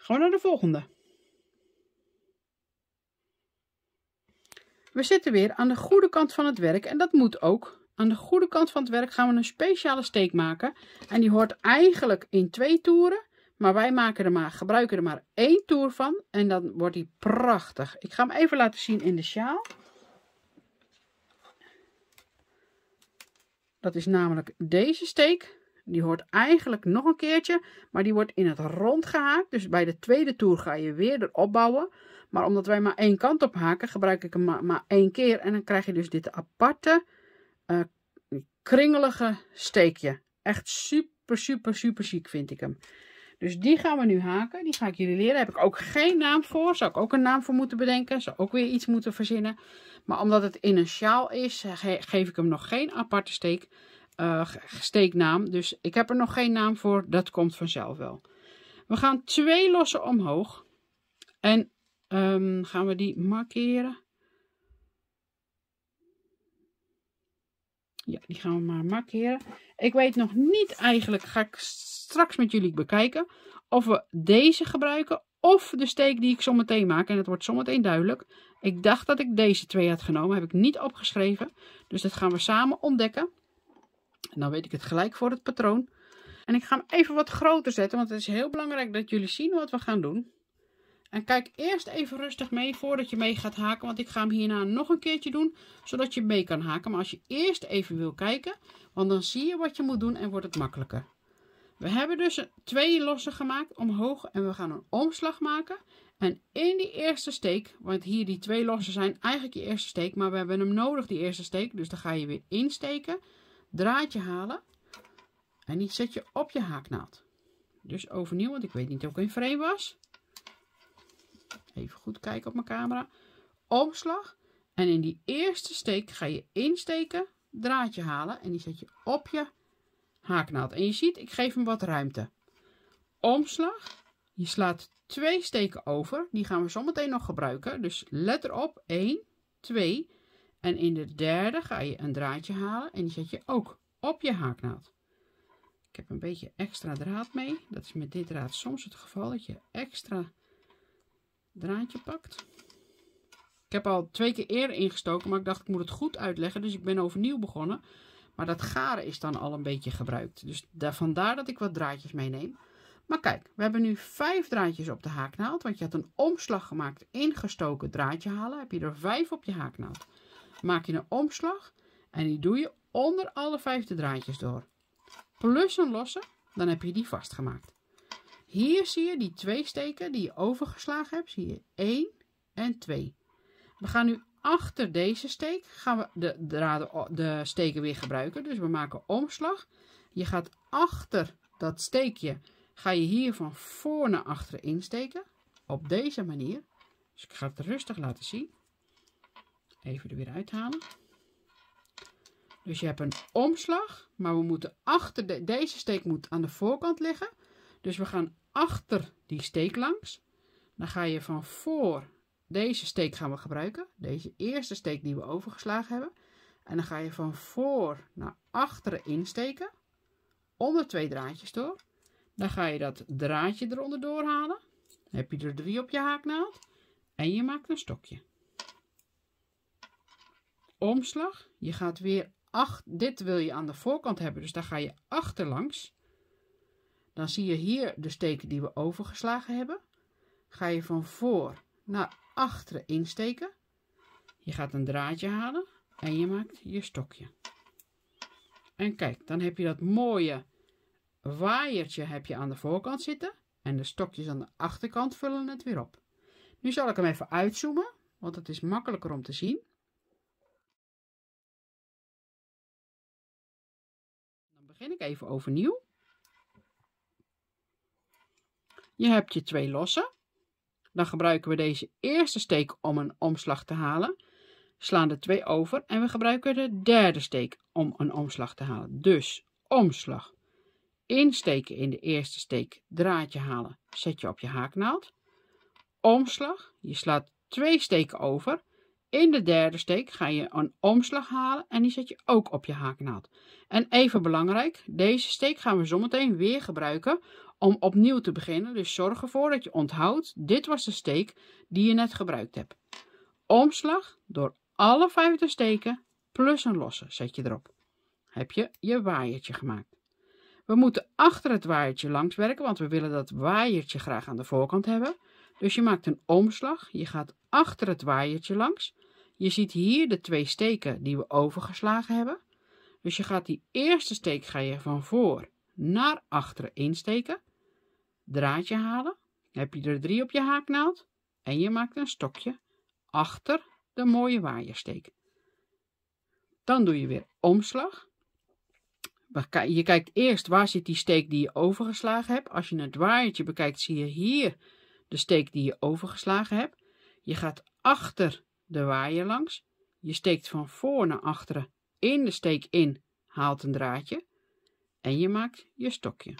Gaan we naar de volgende. We zitten weer aan de goede kant van het werk en dat moet ook. Aan de goede kant van het werk gaan we een speciale steek maken. En die hoort eigenlijk in 2 toeren. Maar wij gebruiken er maar 1 toer van. En dan wordt die prachtig. Ik ga hem even laten zien in de sjaal. Dat is namelijk deze steek. Die hoort eigenlijk nog een keertje. Maar die wordt in het rond gehaakt. Dus bij de tweede toer ga je weer erop bouwen. Maar omdat wij maar 1 kant op haken, gebruik ik hem maar 1 keer. En dan krijg je dus dit aparte, kringelige steekje. Echt super, super, super chic vind ik hem. Dus die gaan we nu haken. Die ga ik jullie leren. Daar heb ik ook geen naam voor. Zou ik ook een naam voor moeten bedenken. Zou ook weer iets moeten verzinnen. Maar omdat het in een sjaal is, geef ik hem nog geen aparte steeknaam. Dus ik heb er nog geen naam voor. Dat komt vanzelf wel. We gaan 2 lossen omhoog. En gaan we die markeren. Ja, die gaan we maar markeren. Ik weet nog niet eigenlijk, ga ik straks met jullie bekijken, of we deze gebruiken of de steek die ik zometeen maak. En het wordt zometeen duidelijk. Ik dacht dat ik deze 2 had genomen, heb ik niet opgeschreven. Dus dat gaan we samen ontdekken. En dan weet ik het gelijk voor het patroon. En ik ga hem even wat groter zetten, want het is heel belangrijk dat jullie zien wat we gaan doen. En kijk eerst even rustig mee voordat je mee gaat haken. Want ik ga hem hierna nog een keertje doen. Zodat je mee kan haken. Maar als je eerst even wil kijken. Want dan zie je wat je moet doen en wordt het makkelijker. We hebben dus 2 lossen gemaakt omhoog. En we gaan een omslag maken. En in die eerste steek. Want hier die 2 lossen zijn eigenlijk je eerste steek. Maar we hebben hem nodig die eerste steek. Dus dan ga je weer insteken. Draadje halen. En die zet je op je haaknaald. Dus overnieuw. Want ik weet niet of ik in frame was. Even goed kijken op mijn camera. Omslag. En in die eerste steek ga je insteken. Draadje halen. En die zet je op je haaknaald. En je ziet, ik geef hem wat ruimte. Omslag. Je slaat 2 steken over. Die gaan we zo meteen nog gebruiken. Dus let erop. 1, 2. En in de derde ga je een draadje halen. En die zet je ook op je haaknaald. Ik heb een beetje extra draad mee. Dat is met dit draad soms het geval. Dat je extra draadje pakt. Ik heb al 2 keer eerder ingestoken, maar ik dacht ik moet het goed uitleggen, dus ik ben overnieuw begonnen. Maar dat garen is dan al een beetje gebruikt. Dus vandaar dat ik wat draadjes meeneem. Maar kijk, we hebben nu 5 draadjes op de haaknaald, want je had een omslag gemaakt, ingestoken, draadje halen. Heb je er 5 op je haaknaald. Maak je een omslag en die doe je onder alle 5 de draadjes door. Plus een losse, dan heb je die vastgemaakt. Hier zie je die 2 steken die je overgeslagen hebt. Zie je 1 en 2. We gaan nu achter deze steek gaan we de steken weer gebruiken. Dus we maken omslag. Je gaat achter dat steekje, ga je hier van voor naar achteren insteken. Op deze manier. Dus ik ga het rustig laten zien. Even er weer uithalen. Dus je hebt een omslag, maar we moeten achter deze steek moet aan de voorkant liggen. Dus we gaan achter die steek langs. Dan ga je van voor, deze steek gaan we gebruiken. Deze eerste steek die we overgeslagen hebben. En dan ga je van voor naar achteren insteken. Onder 2 draadjes door. Dan ga je dat draadje eronder doorhalen. Dan heb je er 3 op je haaknaald. En je maakt een stokje. Omslag. Je gaat weer dit wil je aan de voorkant hebben. Dus daar ga je achterlangs. Dan zie je hier de steken die we overgeslagen hebben. Ga je van voor naar achteren insteken. Je gaat een draadje halen en je maakt je stokje. En kijk, dan heb je dat mooie waaiertje heb je aan de voorkant zitten. En de stokjes aan de achterkant vullen het weer op. Nu zal ik hem even uitzoomen, want het is makkelijker om te zien. Dan begin ik even overnieuw. Je hebt je 2 lossen. Dan gebruiken we deze eerste steek om een omslag te halen. Slaan de 2 over en we gebruiken de derde steek om een omslag te halen. Dus omslag. Insteken in de eerste steek, draadje halen, zet je op je haaknaald. Omslag. Je slaat 2 steken over. In de derde steek ga je een omslag halen en die zet je ook op je haaknaald. En even belangrijk, deze steek gaan we zometeen weer gebruiken om opnieuw te beginnen. Dus zorg ervoor dat je onthoudt, dit was de steek die je net gebruikt hebt. Omslag door alle 5 te steken plus een losse zet je erop. Heb je je waaiertje gemaakt. We moeten achter het waaiertje langs werken, want we willen dat waaiertje graag aan de voorkant hebben. Dus je maakt een omslag, je gaat achter het waaiertje langs. Je ziet hier de 2 steken die we overgeslagen hebben. Dus je gaat die eerste steek ga je van voor naar achteren insteken. Draadje halen. Heb je er 3 op je haaknaald. En je maakt een stokje achter de mooie waaiersteek. Dan doe je weer omslag. Je kijkt eerst waar zit die steek die je overgeslagen hebt. Als je het waaiertje bekijkt zie je hier de steek die je overgeslagen hebt. Je gaat achter de waaier langs. Je steekt van voor naar achteren in de steek in, haalt een draadje en je maakt je stokje.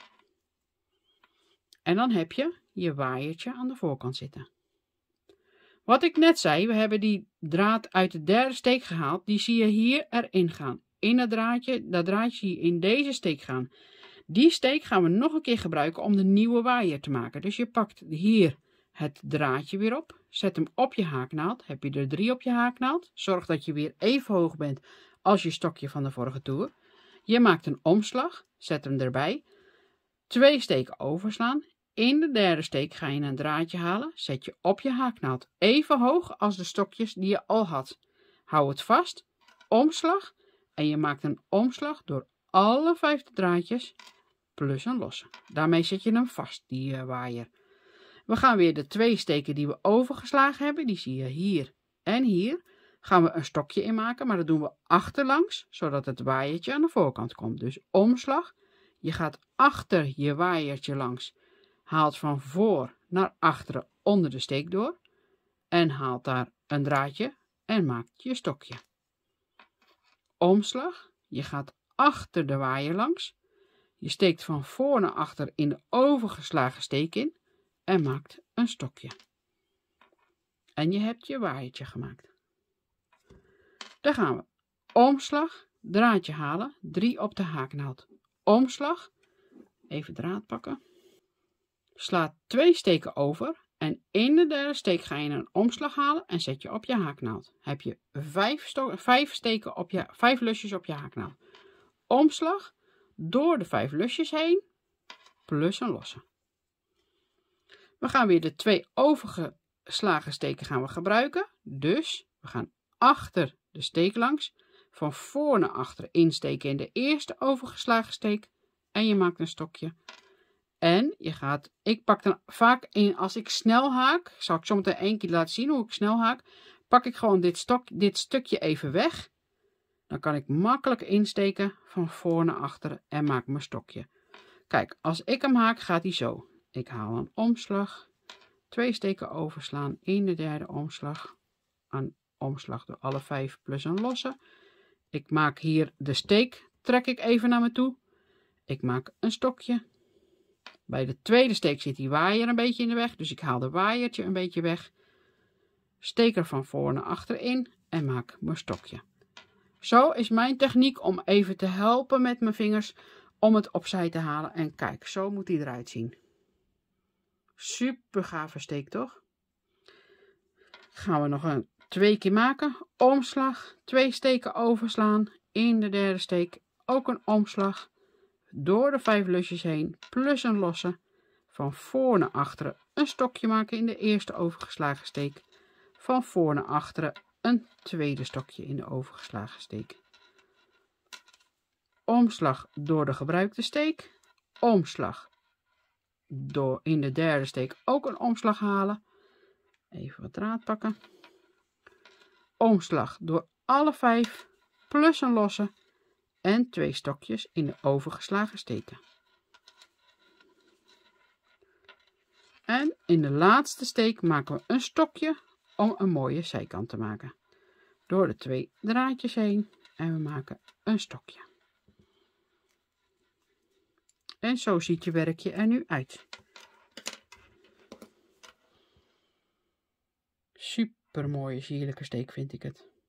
En dan heb je je waaiertje aan de voorkant zitten. Wat ik net zei, we hebben die draad uit de derde steek gehaald. Die zie je hier erin gaan. In dat draadje zie je in deze steek gaan. Die steek gaan we nog een keer gebruiken om de nieuwe waaier te maken. Dus je pakt hier het draadje weer op. Zet hem op je haaknaald. Heb je er 3 op je haaknaald. Zorg dat je weer even hoog bent als je stokje van de vorige toer. Je maakt een omslag. Zet hem erbij. 2 steken overslaan. In de derde steek ga je een draadje halen. Zet je op je haaknaald. Even hoog als de stokjes die je al had. Hou het vast. Omslag. En je maakt een omslag door alle 5 draadjes plus een losse. Daarmee zet je hem vast, die waaier. We gaan weer de 2 steken die we overgeslagen hebben. Die zie je hier en hier. Gaan we een stokje in maken, maar dat doen we achterlangs, zodat het waaiertje aan de voorkant komt. Dus omslag. Je gaat achter je waaiertje langs. Haalt van voor naar achteren onder de steek door. En haalt daar een draadje en maakt je stokje. Omslag. Je gaat achter de waaier langs. Je steekt van voor naar achter in de overgeslagen steek in. En maakt een stokje. En je hebt je waaiertje gemaakt. Dan gaan we. Omslag. Draadje halen. 3 op de haaknaald. Omslag. Even draad pakken. Slaat 2 steken over. En in de derde steek ga je een omslag halen en zet je op je haaknaald. Heb je 5 lusjes op je haaknaald. Omslag door de 5 lusjes heen plus een losse. We gaan weer de 2 overgeslagen steken gaan we gebruiken. Dus we gaan achter de steek langs. Van voor naar achter insteken in de eerste overgeslagen steek. En je maakt een stokje. En je gaat, ik pak dan vaak in, als ik snel haak, zal ik zo meteen 1 keer laten zien hoe ik snel haak. Pak ik gewoon dit stukje even weg. Dan kan ik makkelijk insteken van voor naar achteren en maak mijn stokje. Kijk, als ik hem haak gaat hij zo. Ik haal een omslag, 2 steken overslaan, in de derde omslag. Een omslag door alle 5 plus een losse. Ik maak hier de steek, trek ik even naar me toe. Ik maak een stokje. Bij de tweede steek zit die waaier een beetje in de weg, dus ik haal de waaiertje een beetje weg. Steek er van voor naar achter in en maak mijn stokje. Zo is mijn techniek om even te helpen met mijn vingers om het opzij te halen. En kijk, zo moet die eruit zien. Super gave steek, toch? Gaan we nog 2 keer maken. Omslag, 2 steken overslaan. In de derde steek ook een omslag. Door de 5 lusjes heen plus een losse. Van voor naar achteren een stokje maken in de eerste overgeslagen steek. Van voor naar achteren een tweede stokje in de overgeslagen steek. Omslag door de gebruikte steek. Omslag door in de derde steek ook een omslag halen. Even wat draad pakken. Omslag door alle 5 plus een losse. En 2 stokjes in de overgeslagen steken. En in de laatste steek maken we een stokje om een mooie zijkant te maken. Door de 2 draadjes heen en we maken een stokje. En zo ziet je werkje er nu uit. Super. super mooie, sierlijke steek vind ik het.